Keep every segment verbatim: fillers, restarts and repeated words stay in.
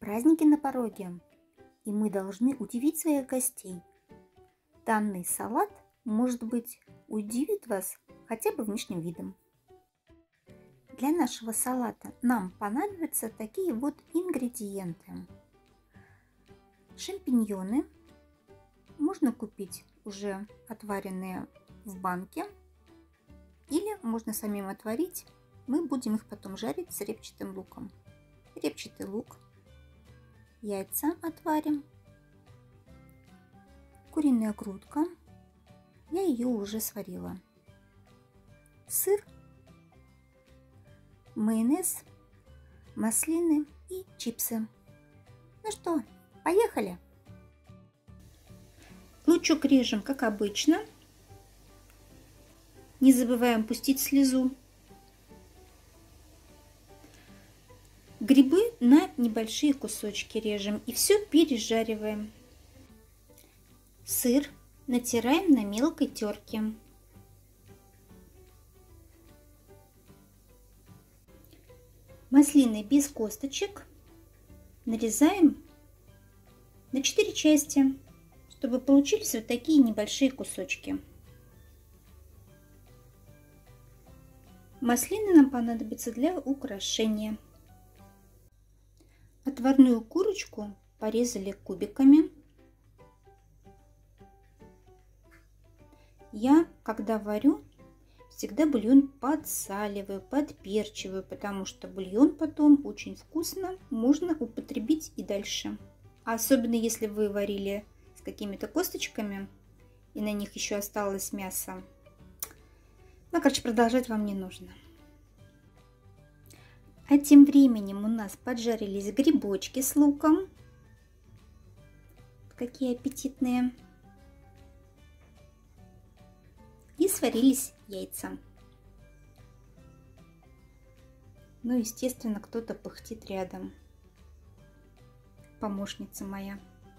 Праздники на пороге, и мы должны удивить своих гостей. Данный салат, может быть, удивит вас хотя бы внешним видом. Для нашего салата нам понадобятся такие вот ингредиенты. Шампиньоны можно купить уже отваренные в банке, или можно самим отварить. Мы будем их потом жарить с репчатым луком. Репчатый лук, яйца отварим, куриная грудка, я ее уже сварила, сыр, майонез, маслины и чипсы. Ну что, поехали! Лучок режем, как обычно. Не забываем пустить слезу. Грибы на небольшие кусочки режем и все пережариваем. Сыр натираем на мелкой терке. Маслины без косточек нарезаем на четыре части, чтобы получились вот такие небольшие кусочки. Маслины нам понадобятся для украшения. Отварную курочку порезали кубиками. Я, когда варю, всегда бульон подсаливаю, подперчиваю, потому что бульон потом очень вкусно можно употребить и дальше. А особенно если вы варили с какими-то косточками и на них еще осталось мясо. Ну, короче, продолжать вам не нужно. А тем временем у нас поджарились грибочки с луком. Какие аппетитные. И сварились яйца. Ну, естественно, кто-то пыхтит рядом. Помощница моя.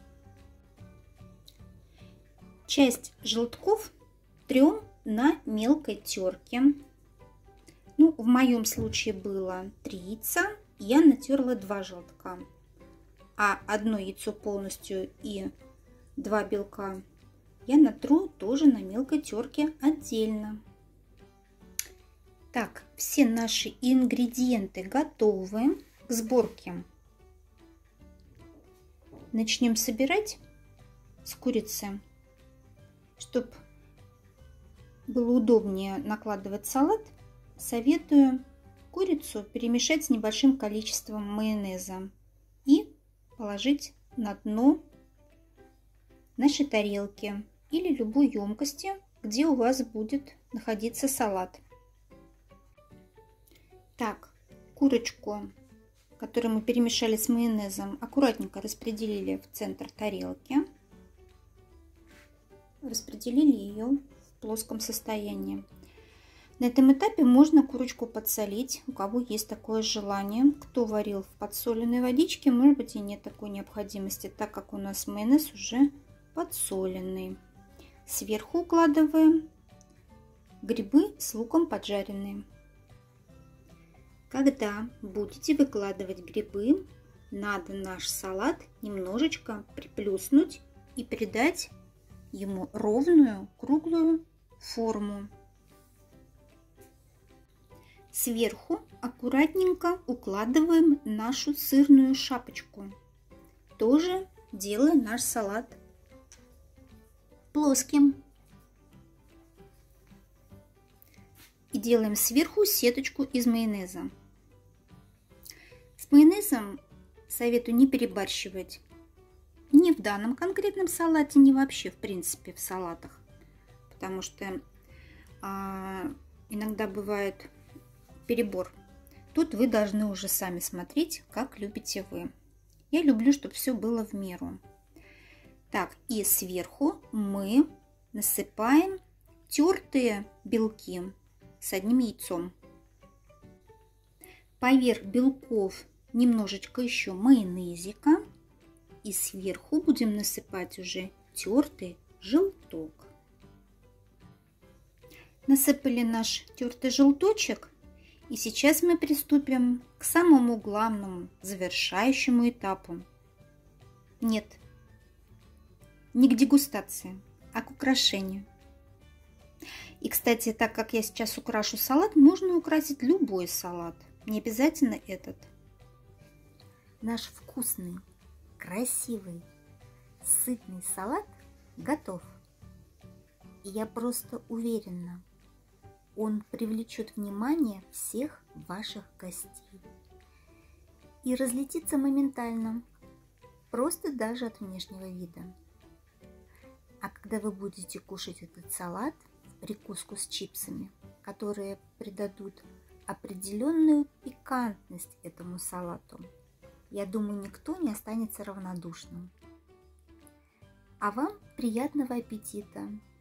Часть желтков трем на мелкой терке. Ну, в моем случае было три яйца, я натерла два желтка, а одно яйцо полностью и два белка я натру тоже на мелкой терке отдельно. Так, все наши ингредиенты готовы к сборке. Начнем собирать с курицы, чтобы было удобнее накладывать салат. Советую курицу перемешать с небольшим количеством майонеза и положить на дно нашей тарелки или любой емкости, где у вас будет находиться салат. Так, курочку, которую мы перемешали с майонезом, аккуратненько распределили в центр тарелки. Распределили ее в плоском состоянии. На этом этапе можно курочку подсолить, у кого есть такое желание. Кто варил в подсоленной водичке, может быть, и нет такой необходимости, так как у нас майонез уже подсоленный. Сверху укладываем грибы с луком поджаренные. Когда будете выкладывать грибы, надо наш салат немножечко приплюснуть и придать ему ровную круглую форму. Сверху аккуратненько укладываем нашу сырную шапочку. Тоже делаем наш салат плоским. И делаем сверху сеточку из майонеза. С майонезом советую не перебарщивать. Ни в данном конкретном салате, ни вообще в принципе в салатах. Потому что а, иногда бывает перебор. Тут вы должны уже сами смотреть, как любите вы. Я люблю, чтобы все было в меру. Так, и сверху мы насыпаем тертые белки с одним яйцом. Поверх белков немножечко еще майонезика. И сверху будем насыпать уже тертый желток. Насыпали наш тертый желточек. И сейчас мы приступим к к самому главному, завершающему этапу. Нет, не к дегустации, а к украшению. И, кстати, так как я сейчас украшу салат, можно украсить любой салат, не обязательно этот. Наш вкусный, красивый, сытный салат готов. И я просто уверена, он привлечет внимание всех ваших гостей и разлетится моментально, просто даже от внешнего вида. А когда вы будете кушать этот салат в прикуску с чипсами, которые придадут определенную пикантность этому салату, я думаю, никто не останется равнодушным. А вам приятного аппетита!